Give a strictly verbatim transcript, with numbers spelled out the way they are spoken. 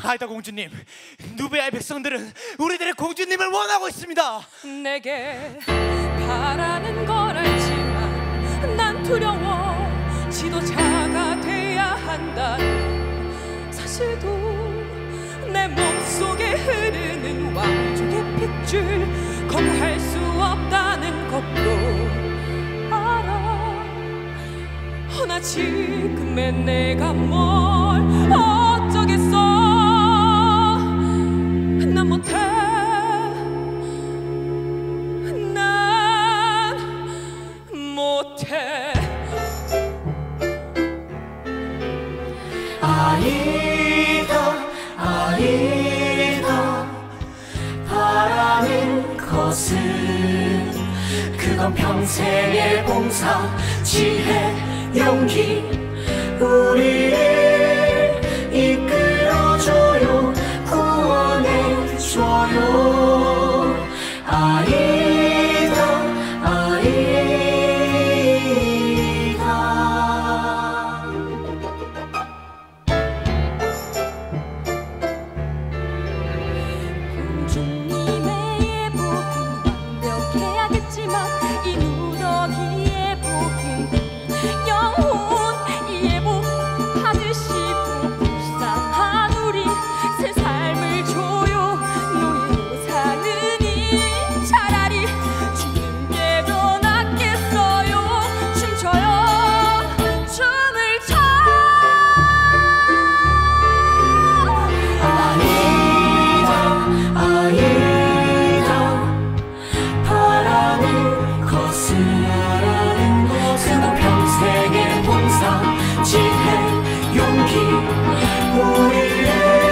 아이다 공주님, 누베아의 백성들은 우리들의 공주님을 원하고 있습니다. 내게 바라는 걸 알지만 난 두려워. 지도자가 돼야 한다는 사실도 내 몸속에 흐르는 왕족의 핏줄 거부할 수 없다는 것도 알아. 허나 지금의 내가 뭘 어쩌겠어. 난 못해. 난 못해. 아이다 아이다 바라는 것은 그건 평생의 봉사, 지혜, 용기 우리를 이끌어줘요. 구원해줘요. 아이다 아이다. 공주님의 예복은 완벽해야겠지만 이 무더기의 복은 영혼 이 예복 받으시고 불쌍한 우리 새 삶을 줘요. 노예로 사느니 차라리 죽는 게 더 낫겠어요. 춤춰요. 춤을 춰. 아이다 아이다 바라는 것은 그건 평생의 봉사, 지혜, 용기 우리를